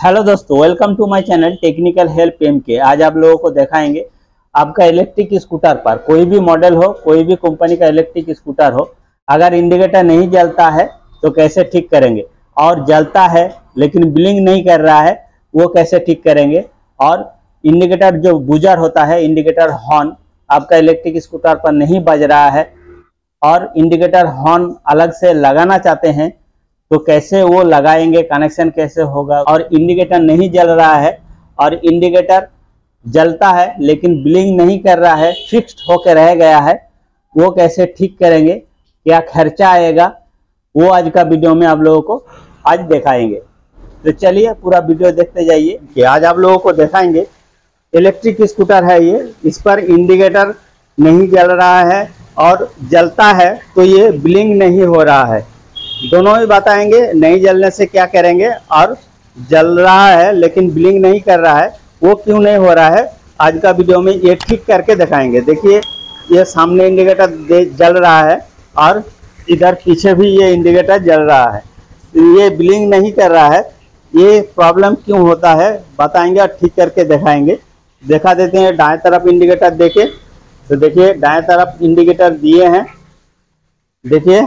Hello दोस्तों, welcome to my channel technical help MK. आज आप लोगों को दिखाएंगे आपका इलेक्ट्रिक स्कूटर पर कोई भी मॉडल हो, कोई भी कंपनी का इलेक्ट्रिक स्कूटर हो, अगर इंडिकेटर नहीं जलता है तो कैसे ठीक करेंगे, और जलता है लेकिन ब्लिंक नहीं कर रहा है वो कैसे ठीक करेंगे, और इंडिकेटर जो बूजर होता है, इंडिकेटर हॉर्न आपका इलेक्ट्रिक स्कूटर पर नहीं बज रहा है और इंडिकेटर हॉर्न अलग से लगाना चाहते हैं तो कैसे वो लगाएंगे, कनेक्शन कैसे होगा। और इंडिकेटर नहीं जल रहा है और इंडिकेटर जलता है लेकिन ब्लिंक नहीं कर रहा है, फिक्स्ड होकर रह गया है, वो कैसे ठीक करेंगे, क्या खर्चा आएगा, वो आज का वीडियो में आप लोगों को आज दिखाएंगे। तो चलिए पूरा वीडियो देखते जाइए कि आज आप लोगों को दिखाएंगे इलेक्ट्रिक स्कूटर है ये, इस पर इंडिकेटर नहीं जल रहा है और जलता है तो ये ब्लिंक नहीं हो रहा है। दोनों ही बताएंगे नहीं जलने से क्या करेंगे और जल रहा है लेकिन ब्लिंक नहीं कर रहा है वो क्यों नहीं हो रहा है, आज का वीडियो में ये ठीक करके दिखाएंगे। देखिए ये सामने इंडिकेटर जल रहा है और इधर पीछे भी ये इंडिकेटर जल रहा है, ये ब्लिंक नहीं कर रहा है, ये प्रॉब्लम क्यों होता है बताएंगे और ठीक करके दिखाएंगे। दिखा देते हैं दाएं तरफ इंडिकेटर देखे तो देखिए दाएं तरफ इंडिकेटर दिए हैं, देखिए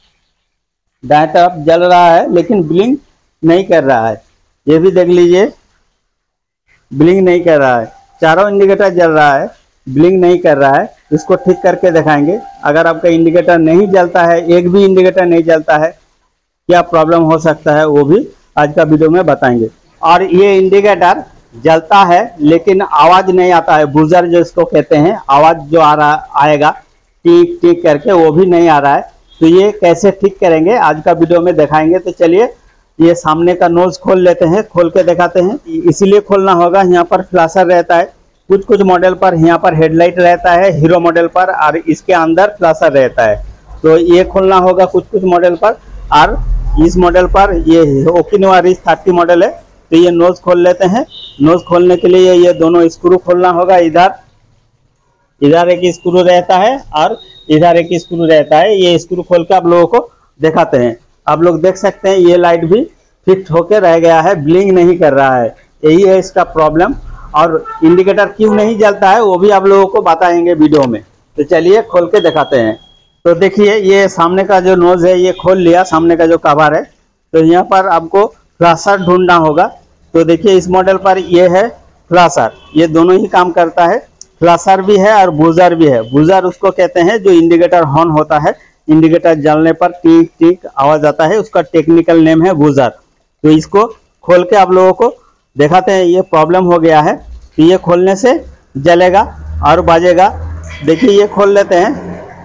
दाएं तरफ जल रहा है लेकिन ब्लिंक नहीं कर रहा है, ये भी देख लीजिए ब्लिंक नहीं कर रहा है, चारों इंडिकेटर जल रहा है ब्लिंक नहीं कर रहा है। इसको ठीक करके दिखाएंगे। अगर आपका इंडिकेटर नहीं जलता है, एक भी इंडिकेटर नहीं जलता है, क्या प्रॉब्लम हो सकता है वो भी आज का वीडियो में बताएंगे। और ये इंडिकेटर जलता है लेकिन आवाज नहीं आता है, बूजर जो इसको कहते हैं, आवाज जो आ रहा आएगा टीक टीक करके वो भी नहीं आ रहा है, तो ये कैसे ठीक करेंगे आज का वीडियो में दिखाएंगे। तो चलिए ये सामने का नोज खोल लेते हैं, खोल के दिखाते हैं। इसीलिए खोलना होगा, यहाँ पर फ्लैशर रहता है, कुछ कुछ मॉडल पर यहाँ पर हेडलाइट रहता है, हीरो मॉडल पर, और इसके अंदर फ्लैशर रहता है, तो ये खोलना होगा कुछ कुछ मॉडल पर। और इस मॉडल पर ये ओकिनोवा रिच 30 मॉडल है, तो ये नोज खोल लेते हैं। नोज खोलने के लिए ये दोनों स्क्रू खोलना होगा, इधर एक स्क्रू रहता है और इधर एक स्क्रू रहता है। ये स्क्रू खोल के आप लोगों को दिखाते हैं। आप लोग देख सकते हैं ये लाइट भी फिक्स होकर रह गया है, ब्लिंक नहीं कर रहा है, यही है इसका प्रॉब्लम। और इंडिकेटर क्यों नहीं जलता है वो भी आप लोगों को बताएंगे वीडियो में। तो चलिए खोल के दिखाते हैं। तो देखिए ये सामने का जो नोज है ये खोल लिया, सामने का जो कवर है, तो यहाँ पर आपको फ्लैशर ढूंढना होगा। तो देखिए इस मॉडल पर ये है फ्लैशर, ये दोनों ही काम करता है, फ्लैशर भी है और बूजर भी है। बूजर उसको कहते हैं जो इंडिकेटर हॉर्न होता है, इंडिकेटर जलने पर टीक टीक आवाज आता है, उसका टेक्निकल नेम है बूजर। तो इसको खोल के आप लोगों को दिखाते हैं। ये प्रॉब्लम हो गया है, तो ये खोलने से जलेगा और बाजेगा। देखिए ये खोल लेते हैं,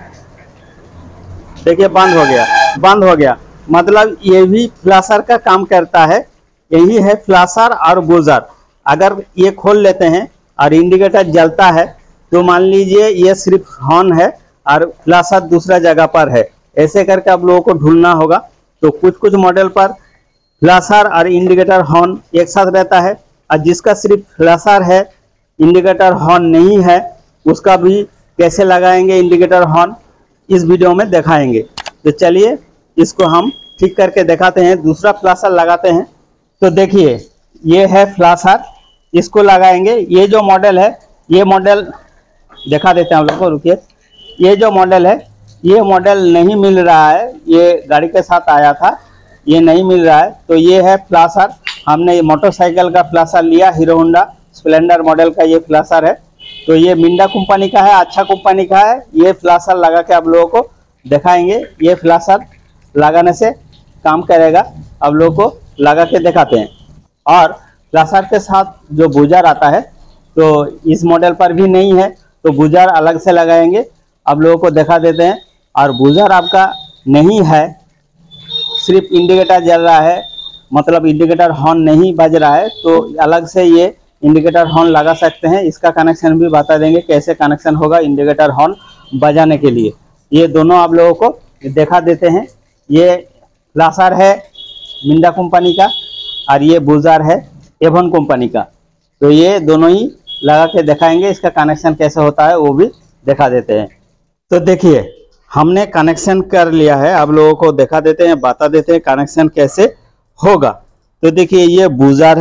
देखिए बंद हो गया, मतलब ये भी फ्लैशर का काम करता है, यही है फ्लैशर और बूजर। अगर ये खोल लेते हैं और इंडिकेटर जलता है तो मान लीजिए ये सिर्फ हॉर्न है और फ्लैशर दूसरा जगह पर है, ऐसे करके आप लोगों को ढूंढना होगा। तो कुछ कुछ मॉडल पर फ्लैशर और इंडिकेटर हॉर्न एक साथ रहता है, और जिसका सिर्फ फ्लैशर है इंडिकेटर हॉर्न नहीं है उसका भी कैसे लगाएंगे इंडिकेटर हॉर्न इस वीडियो में दिखाएंगे। तो चलिए इसको हम ठीक करके दिखाते हैं। दूसरा फ्लैशर लगाते हैं। तो देखिए ये है फ्लैशर, इसको लगाएंगे। ये जो मॉडल है, ये मॉडल दिखा देते हैं आप लोगों को, रुकिए। ये जो मॉडल है ये मॉडल नहीं मिल रहा है, ये गाड़ी के साथ आया था, ये नहीं मिल रहा है। तो ये है फ्लैशर, हमने मोटरसाइकिल का फ्लैशर लिया, हीरो होंडा स्प्लेंडर मॉडल का ये फ्लैशर है। तो ये मिंडा कंपनी का है, अच्छा कंपनी का है। ये फ्लैशर लगा के आप लोगों को दिखाएंगे, ये फ्लैशर लगाने से काम करेगा, आप लोगों को लगा के दिखाते हैं। और फ्लैशर के साथ जो बूजर आता है तो इस मॉडल पर भी नहीं है, तो बूजर अलग से लगाएंगे, आप लोगों को दिखा देते हैं। और बूजर आपका नहीं है, सिर्फ इंडिकेटर जल रहा है, मतलब इंडिकेटर हॉर्न नहीं बज रहा है, तो अलग से ये इंडिकेटर हॉर्न लगा सकते हैं। इसका कनेक्शन भी बता देंगे कैसे कनेक्शन होगा इंडिकेटर हॉर्न बजाने के लिए। ये दोनों आप लोगों को दिखा देते हैं। ये फ्लैशर है मिंडा कंपनी का और ये बूजर है एवन कंपनी का, तो ये दोनों ही लगा के दिखाएंगे। इसका कनेक्शन कैसे होता है वो भी दिखा देते हैं। तो देखिए हमने कनेक्शन कर लिया है, आप लोगों को दिखा देते हैं, बता देते हैं कनेक्शन कैसे होगा। तो देखिए ये बूजर है,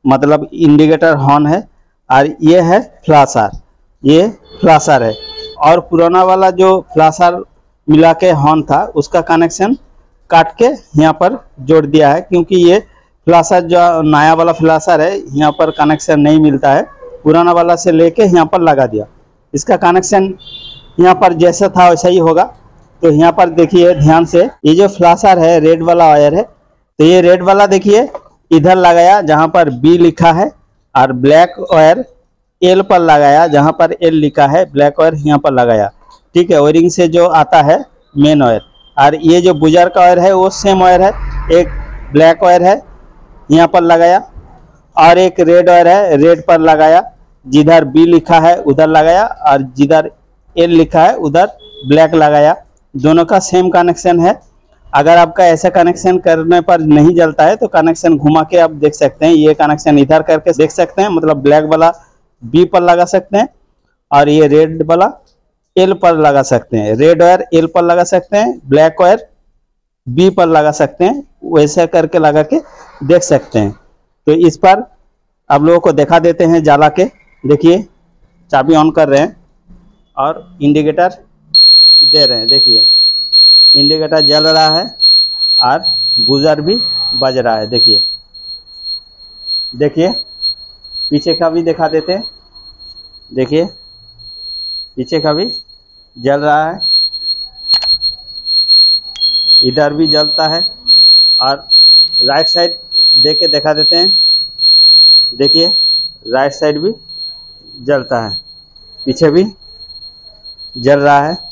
मतलब इंडिकेटर हॉर्न है, और ये है फ्लाशर, ये फ्लाशर है। और पुराना वाला जो फ्लाशर मिला के हॉर्न था उसका कनेक्शन काट के यहाँ पर जोड़ दिया है, क्योंकि ये फ्लाशर जो नया वाला फ्लाशर है यहाँ पर कनेक्शन नहीं मिलता है, पुराना वाला से लेके यहाँ पर लगा दिया। इसका कनेक्शन यहाँ पर जैसा था वैसा ही होगा। तो यहाँ पर देखिए ध्यान से, ये जो फ्लाशर है रेड वाला वायर है, तो ये रेड वाला देखिए इधर लगाया जहाँ पर बी लिखा है, और ब्लैक वायर एल पर लगाया जहाँ पर एल लिखा है, ब्लैक वायर यहाँ पर लगाया। ठीक है, वायरिंग से जो आता है मेन वायर। और ये जो बुजर का वायर है वो सेम वायर है, एक ब्लैक वायर है यहाँ पर लगाया, और एक रेड वायर है, रेड पर लगाया, जिधर बी लिखा है उधर लगाया, और जिधर एल लिखा है उधर ब्लैक लगाया। दोनों का सेम कनेक्शन है। अगर आपका ऐसा कनेक्शन करने पर नहीं जलता है तो कनेक्शन घुमा के आप देख सकते हैं, ये कनेक्शन इधर करके देख सकते हैं, मतलब ब्लैक वाला बी पर लगा सकते हैं, और ये रेड वाला एल पर लगा सकते हैं। रेड वायर एल पर लगा सकते हैं, ब्लैक वायर बी पर लगा सकते हैं, वैसे करके लगा के देख सकते हैं। तो इस पर आप लोगों को दिखा देते हैं जला के। देखिए चाबी ऑन कर रहे हैं और इंडिकेटर दे रहे हैं। देखिए इंडिकेटर जल रहा है और बुजर भी बज रहा है। देखिए देखिए पीछे का भी दिखा देते हैं। देखिए पीछे का भी जल रहा है, इधर भी जलता है, और राइट साइड दे के दिखा देते हैं। देखिए राइट साइड भी जलता है, पीछे भी जल रहा है।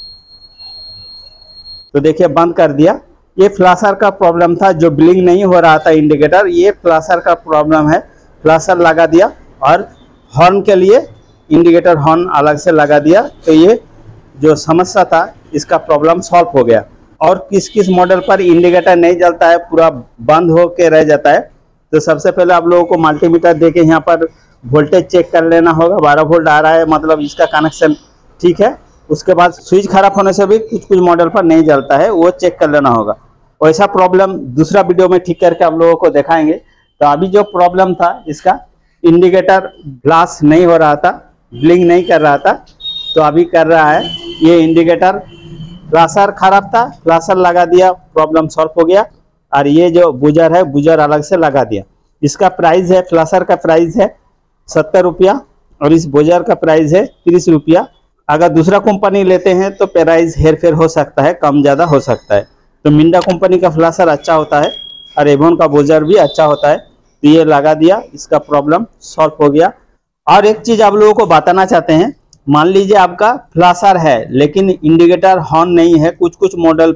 तो देखिए बंद कर दिया। ये फ्लाशर का प्रॉब्लम था, जो ब्लिंक नहीं हो रहा था इंडिकेटर, ये फ्लाशर का प्रॉब्लम है। फ्लाशर लगा दिया और हॉर्न के लिए इंडिकेटर हॉर्न अलग से लगा दिया, तो ये जो समस्या था इसका प्रॉब्लम सॉल्व हो गया। और किस किस मॉडल पर इंडिकेटर नहीं जलता है, पूरा बंद हो के रह जाता है, तो सबसे पहले आप लोगों को मल्टीमीटर देके यहाँ पर वोल्टेज चेक कर लेना होगा। 12 वोल्ट आ रहा है, मतलब इसका कनेक्शन ठीक है। उसके बाद स्विच खराब होने से भी कुछ कुछ मॉडल पर नहीं जलता है, वो चेक कर लेना होगा। वैसा प्रॉब्लम दूसरा वीडियो में ठीक करके आप लोगों को दिखाएंगे। तो अभी जो प्रॉब्लम था इसका, इंडिकेटर फ्लैश नहीं हो रहा था, ब्लिंक नहीं कर रहा था, तो अभी कर रहा है। ये इंडिकेटर फ्लैशर खराब था, फ्लैशर लगा दिया, प्रॉब्लम सॉल्व हो गया। और ये जो बुजर है, बुजर अलग से लगा दिया। इसका प्राइस है, फ्लैशर का प्राइस है 70 रुपया, और इस बुजर का प्राइस है 30 रुपया। अगर दूसरा कंपनी लेते हैं तो प्राइस हेर फेर हो सकता है, कम ज़्यादा हो सकता है। तो मिंडा कंपनी का फ्लैशर अच्छा होता है, और एवोन का बुजर भी अच्छा होता है। तो ये लगा दिया, इसका प्रॉब्लम सॉल्व हो गया। और एक चीज़ आप लोगों को बताना चाहते हैं, मान लीजिए आपका फ्लैशर है लेकिन इंडिकेटर हॉर्न नहीं है। कुछ कुछ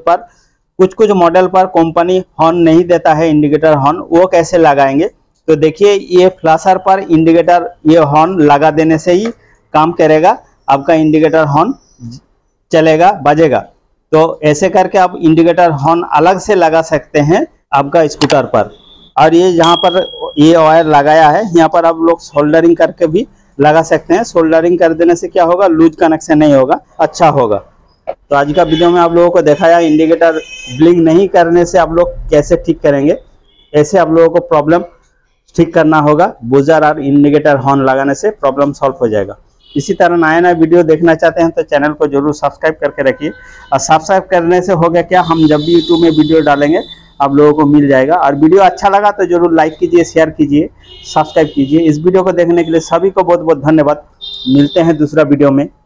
मॉडल पर कंपनी हॉर्न नहीं देता है, इंडिकेटर हॉर्न, वो कैसे लगाएंगे? तो देखिए ये फ्लैशर पर इंडिकेटर ये हॉर्न लगा देने से ही काम करेगा, आपका इंडिकेटर हॉर्न चलेगा, बजेगा। तो ऐसे करके आप इंडिकेटर हॉर्न अलग से लगा सकते हैं आपका स्कूटर पर। और ये जहाँ पर ये वायर लगाया है, यहाँ पर आप लोग सोल्डरिंग करके भी लगा सकते हैं। सोल्डरिंग कर देने से क्या होगा, लूज कनेक्शन नहीं होगा, अच्छा होगा। तो आज का वीडियो में आप लोगों को दिखाया इंडिकेटर ब्लिंक नहीं करने से आप लोग कैसे ठीक करेंगे। ऐसे आप लोगों को प्रॉब्लम ठीक करना होगा, बुजर और इंडिकेटर हॉर्न लगाने से प्रॉब्लम सॉल्व हो जाएगा। इसी तरह नया नया वीडियो देखना चाहते हैं तो चैनल को जरूर सब्सक्राइब करके रखिए। और सब्सक्राइब करने से हो गया क्या, हम जब भी यूट्यूब में वीडियो डालेंगे आप लोगों को मिल जाएगा। और वीडियो अच्छा लगा तो जरूर लाइक कीजिए, शेयर कीजिए, सब्सक्राइब कीजिए। इस वीडियो को देखने के लिए सभी को बहुत बहुत धन्यवाद। मिलते हैं दूसरा वीडियो में।